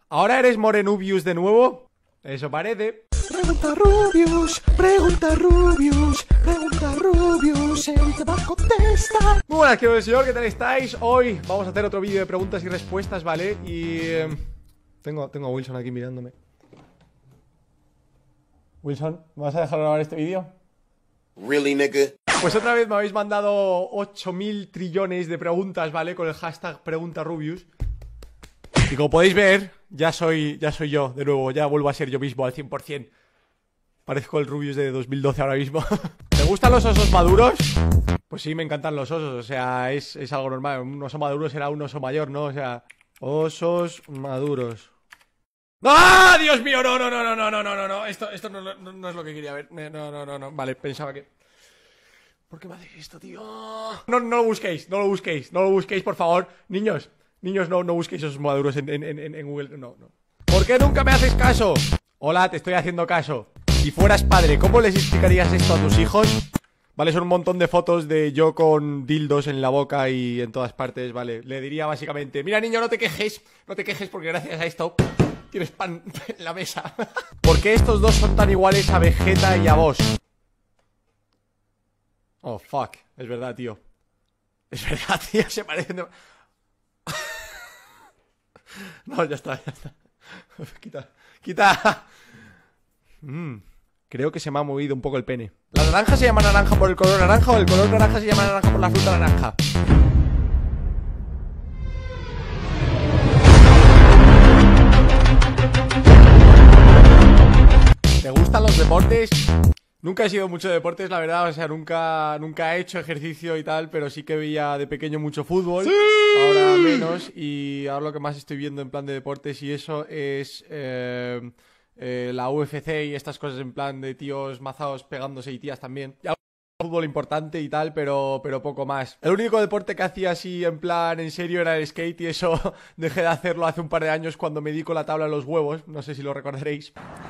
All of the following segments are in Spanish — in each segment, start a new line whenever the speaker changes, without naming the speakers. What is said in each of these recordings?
¿Ahora eres Morenubius de nuevo? Eso parece.
Pregunta Rubius, pregunta Rubius, pregunta Rubius, él te va a contestar.
Muy buenas, querido señor, ¿qué tal estáis? Hoy vamos a hacer otro vídeo de preguntas y respuestas, ¿vale? Y... Tengo a Wilson aquí mirándome. Wilson, ¿me vas a dejar grabar este vídeo?
Really, nigga?
Pues otra vez me habéis mandado 8000 trillones de preguntas, ¿vale? Con el hashtag PreguntaRubius. Y como podéis ver, ya soy yo, de nuevo, ya vuelvo a ser yo mismo al 100%. Parezco el Rubius de 2012 ahora mismo. ¿Te gustan los osos maduros? Pues sí, me encantan los osos, o sea, es algo normal. Un oso maduro será un oso mayor, ¿no? O sea, osos maduros. ¡Ah! ¡Dios mío! No. Esto no es lo que quería ver. No. Vale, pensaba que... ¿Por qué me hacéis esto, tío? No lo busquéis, por favor. Niños, no busquéis esos maduros en Google. No. ¿Por qué nunca me haces caso? Hola, te estoy haciendo caso. Si fueras padre, ¿cómo les explicarías esto a tus hijos? Vale, son un montón de fotos de yo con dildos en la boca y en todas partes, vale. Le diría básicamente, mira niño, no te quejes porque gracias a esto tienes pan en la mesa. ¿Por qué estos dos son tan iguales a Vegeta y a vos? Oh, fuck, es verdad, tío. Es verdad, tío, se parecen de... No, ya está. Quita. Creo que se me ha movido un poco el pene. ¿La naranja se llama naranja por el color naranja o el color naranja se llama naranja por la fruta naranja? ¿Te gustan los deportes? Nunca he sido mucho de deportes, la verdad, o sea, nunca he hecho ejercicio y tal, pero sí que veía de pequeño mucho fútbol, ¡sí! Ahora menos, y ahora lo que más estoy viendo en plan de deportes y eso es la UFC y estas cosas en plan de tíos mazados pegándose y tías también. Y algo de fútbol importante y tal, pero poco más. El único deporte que hacía así en plan en serio era el skate y eso dejé de hacerlo hace un par de años cuando me di con la tabla en los huevos, no sé si lo recordaréis.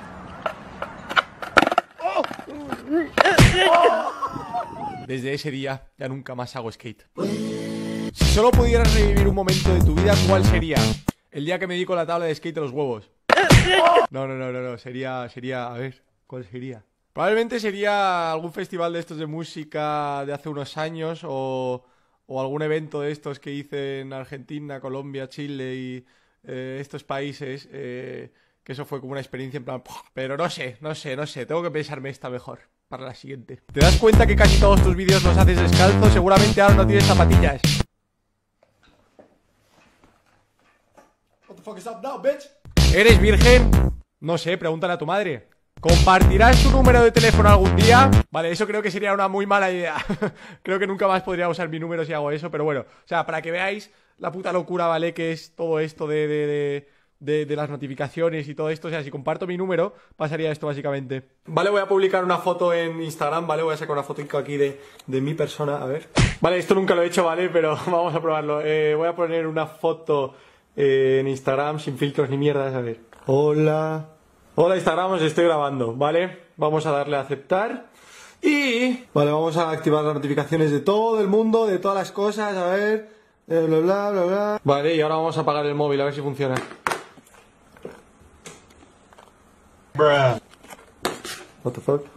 Desde ese día ya nunca más hago skate. Si solo pudieras revivir un momento de tu vida, ¿cuál sería? El día que me di con la tabla de skate a los huevos. No, sería, a ver, ¿cuál sería? Probablemente sería algún festival de estos de música de hace unos años o algún evento de estos que hice en Argentina, Colombia, Chile y estos países, que eso fue como una experiencia en plan... Pero no sé, tengo que pensarme esta mejor para la siguiente. ¿Te das cuenta que casi todos tus vídeos los haces descalzo? Seguramente ahora no tienes zapatillas. What the fuck is up now, bitch? ¿Eres virgen? No sé, pregúntale a tu madre. ¿Compartirás tu número de teléfono algún día? Vale, eso creo que sería una muy mala idea. Creo que nunca más podría usar mi número si hago eso, pero bueno. O sea, para que veáis la puta locura, ¿vale? Que es todo esto de las notificaciones y todo esto. O sea, si comparto mi número, pasaría esto básicamente. Vale, voy a publicar una foto en Instagram, ¿vale? Voy a sacar una foto aquí de mi persona, a ver. Vale, esto nunca lo he hecho, ¿vale? Pero vamos a probarlo. Voy a poner una foto en Instagram sin filtros ni mierdas, a ver. Hola Instagram, os estoy grabando, ¿vale? Vamos a darle a aceptar. Y... Vale, vamos a activar las notificaciones de todo el mundo, de todas las cosas, a ver... bla. Vale, y ahora vamos a apagar el móvil, a ver si funciona. What the fuck?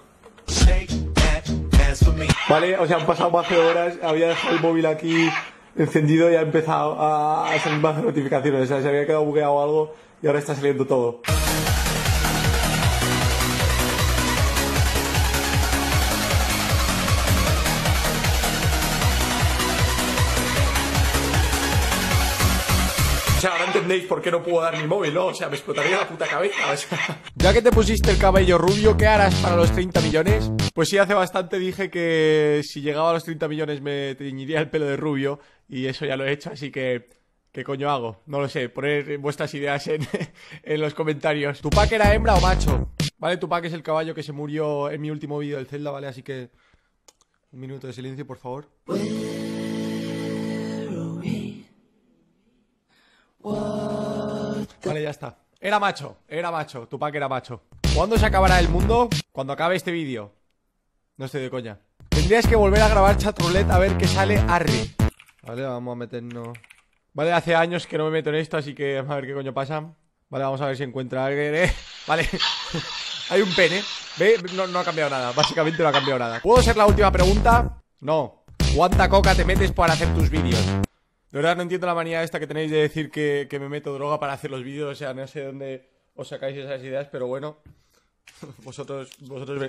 Vale, o sea, han pasado más de horas. Había dejado el móvil aquí encendido y ha empezado a salir más notificaciones. O sea, se había quedado bugueado algo y ahora está saliendo todo. O sea, ahora entendéis por qué no puedo dar mi móvil, ¿no? O sea, me explotaría la puta cabeza, o sea. Ya que te pusiste el cabello rubio, ¿qué harás para los 30 millones? Pues sí, hace bastante dije que si llegaba a los 30 millones me teñiría el pelo de rubio. Y eso ya lo he hecho, así que... ¿Qué coño hago? No lo sé, poner vuestras ideas en los comentarios. ¿Tupac era hembra o macho? Vale, Tupac es el caballo que se murió en mi último vídeo del Zelda, ¿vale? Así que... un minuto de silencio, por favor. Vale, ya está. Era macho, Tupac era macho. ¿Cuándo se acabará el mundo? Cuando acabe este vídeo. No estoy de coña. Tendrías que volver a grabar chatroulette a ver qué sale arre. Vale, vamos a meternos... Vale, hace años que no me meto en esto, así que vamos a ver qué coño pasa. Vale, vamos a ver si encuentra alguien. Vale. Hay un pene. ¿Ve? No ha cambiado nada. Básicamente no ha cambiado nada. ¿Puedo ser la última pregunta? No. ¿Cuánta coca te metes para hacer tus vídeos? De verdad no entiendo la manía esta que tenéis de decir que me meto droga para hacer los vídeos. O sea, no sé dónde os sacáis esas ideas, pero bueno. Vosotros veis.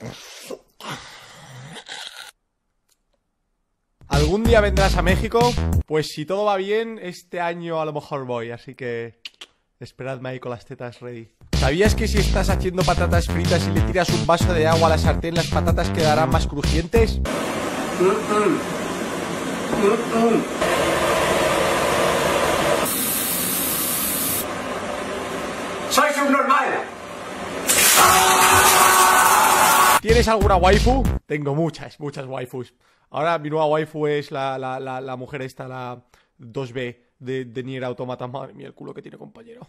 ¿Algún día vendrás a México? Pues si todo va bien, este año a lo mejor voy. Así que esperadme ahí con las tetas ready. ¿Sabías que si estás haciendo patatas fritas y le tiras un vaso de agua a la sartén, las patatas quedarán más crujientes?
¡Soy subnormal!
¿Tienes alguna waifu? Tengo muchas waifus. Ahora mi nueva waifu es la mujer esta, la 2B de Nier Automata. Madre mía, el culo que tiene, compañero.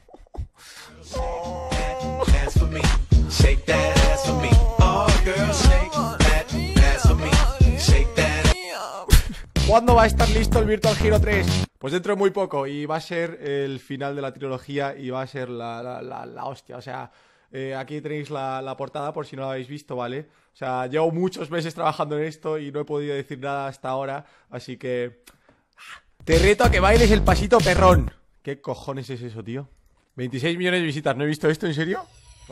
¿Cuándo va a estar listo el Virtual Hero 3? Pues dentro de muy poco. Y va a ser el final de la trilogía. Y va a ser la hostia. O sea, aquí tenéis la portada por si no la habéis visto, ¿vale? O sea, llevo muchos meses trabajando en esto y no he podido decir nada hasta ahora. Así que te reto a que bailes el pasito perrón. ¿Qué cojones es eso, tío? 26 millones de visitas. ¿No he visto esto? ¿En serio?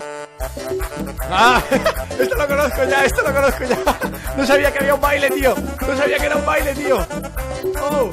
¡Ah! Esto lo conozco ya. No sabía que había un baile, tío. No sabía que era un baile, tío. Oh.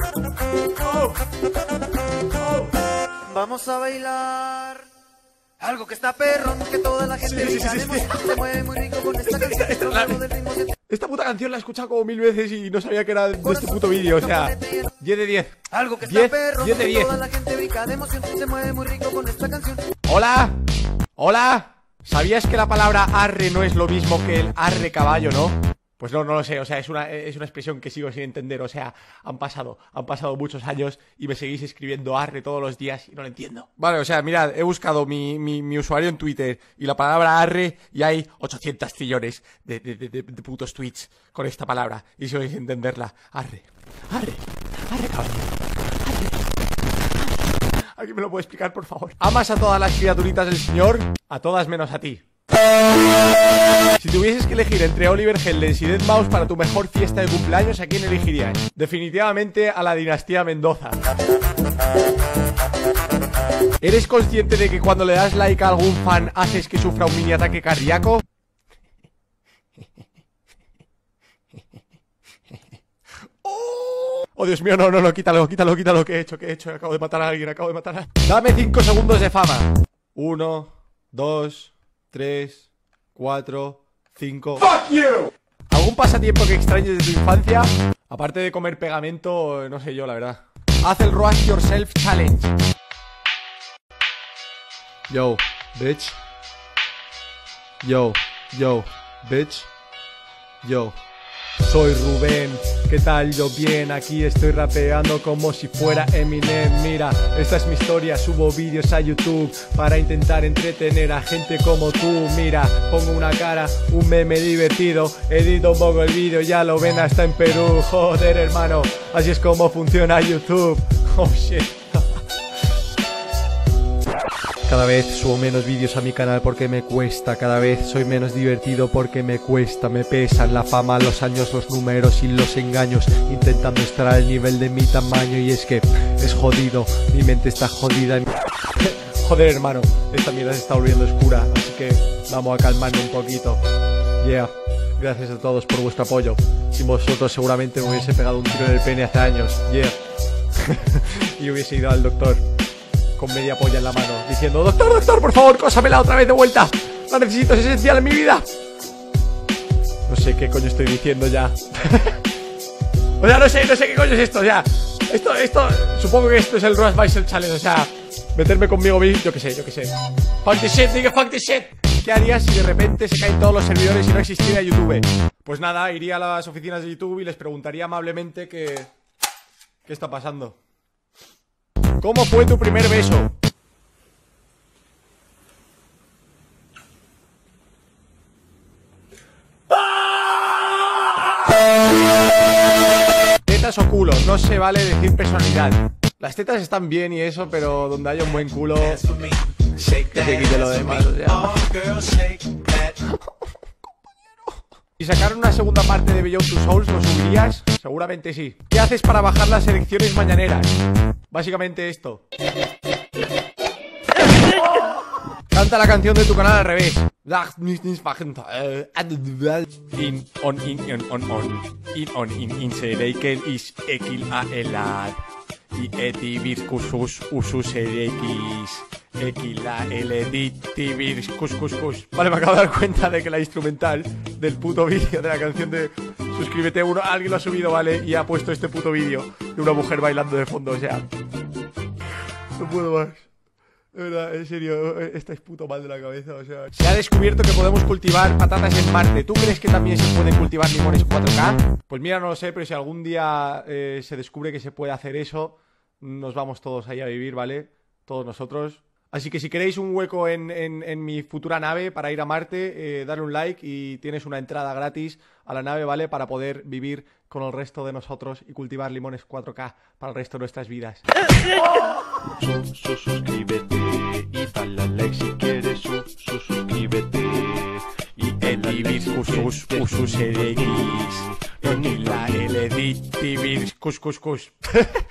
Vamos a bailar algo que está perrón, que toda la gente
Sí.
se mueve muy rico con esta canción.
Esta puta canción la he escuchado como 1000 veces y no sabía que era de este puto vídeo. O sea, 10 de 10.
Algo que
10,
está perrón,
10 de
que
10.
toda la gente brinca de emoción, se mueve muy rico con esta canción.
Hola. ¿Sabías que la palabra arre no es lo mismo que el arre caballo, no? Pues no lo sé, o sea, es una expresión que sigo sin entender. O sea, han pasado muchos años y me seguís escribiendo arre todos los días y no lo entiendo. Vale, o sea, mirad, he buscado mi usuario en Twitter y la palabra arre y hay 800 trillones de putos tweets con esta palabra y sigo sin entenderla. Arre caballo. ¿Alguien me lo puede explicar, por favor? ¿Amas a todas las criaturitas del señor? A todas menos a ti. Si tuvieses que elegir entre Oliver Heldens y deadmau5 para tu mejor fiesta de cumpleaños, ¿a quién elegirías? Definitivamente a la dinastía Mendoza. ¿Eres consciente de que cuando le das like a algún fan haces que sufra un mini ataque cardíaco? Oh, Dios mío, no, quítalo, que he hecho, acabo de matar a alguien, Dame 5 segundos de fama. 1, 2, 3, 4, 5. ¡Fuck you! ¿Algún pasatiempo que extrañes de tu infancia? Aparte de comer pegamento, no sé yo, la verdad. Haz el Roast Yourself Challenge. Yo, bitch. Yo, bitch. Yo. Soy Rubén, ¿qué tal? Yo bien, aquí estoy rapeando como si fuera Eminem. Mira, esta es mi historia, subo vídeos a YouTube para intentar entretener a gente como tú. Mira, pongo una cara, un meme divertido, edito un poco el vídeo, ya lo ven hasta en Perú. Joder, hermano, así es como funciona YouTube. Oh shit. Cada vez subo menos vídeos a mi canal porque me cuesta. Cada vez soy menos divertido porque me cuesta. Me pesan la fama, los años, los números y los engaños, intentando estar al nivel de mi tamaño. Y es que es jodido, mi mente está jodida. Joder, hermano, esta mierda se está volviendo oscura, así que vamos a calmarnos un poquito. Yeah, gracias a todos por vuestro apoyo. Sin vosotros seguramente me hubiese pegado un tiro en el pene hace años. Yeah. Y hubiese ido al doctor con media polla en la mano, diciendo: doctor, por favor, cósamela otra vez de vuelta. La necesito, es esencial en mi vida. No sé qué coño estoy diciendo ya. O sea, no sé qué coño es esto, ya. Esto, supongo que esto es el Roast Yourself Challenge, o sea, meterme conmigo mismo, yo qué sé. Fuck this shit, nigga, fuck this shit. ¿Qué harías si de repente se caen todos los servidores y no existiera YouTube? Pues nada, iría a las oficinas de YouTube y les preguntaría amablemente qué está pasando. ¿Cómo fue tu primer beso? Tetas o culo, no se vale decir personalidad. Las tetas están bien y eso, pero donde haya un buen culo, que se quite lo demás, o sea. Si sacaron una segunda parte de Beyond Two Souls, ¿lo subirías? Seguramente sí. ¿Qué haces para bajar las elecciones mañaneras? Básicamente esto. Canta la canción de tu canal al revés. Sereikel is ekil aelad. Y eti vircusus usus erekis. Ekila elediti cuscus. Vale, me acabo de dar cuenta de que la instrumental del puto vídeo de la canción de Suscríbete alguien lo ha subido, ¿vale? Y ha puesto este puto vídeo de una mujer bailando de fondo, o sea. No puedo más. De verdad, en serio, estáis puto mal de la cabeza, o sea. Se ha descubierto que podemos cultivar patatas en Marte. ¿Tú crees que también se pueden cultivar limones 4K? Pues mira, no lo sé, pero si algún día se descubre que se puede hacer eso, nos vamos todos ahí a vivir, ¿vale? Todos nosotros. Así que si queréis un hueco en mi futura nave para ir a Marte, dale un like y tienes una entrada gratis a la nave, ¿vale? Para poder vivir con el resto de nosotros y cultivar limones 4K para el resto de nuestras vidas.
Suscríbete y dale a like si quieres. Suscríbete y el usus eregis. Ni la eledit cuscus.